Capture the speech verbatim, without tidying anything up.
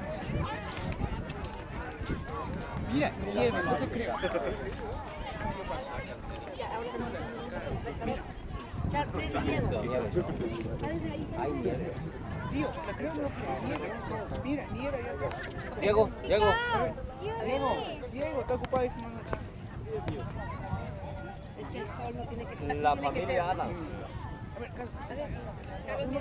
Mira, nieve, no te creo. Char, Freddy, Diego. Párense ahí, párense ahí. Tío, la creo no, nieve. Mira, nieve allá atrás. Diego, Diego. Diego, Diego, está ocupado ahí fumando chico. Es que el sol no tiene que... La familia Adams. A ver, Carlos, uno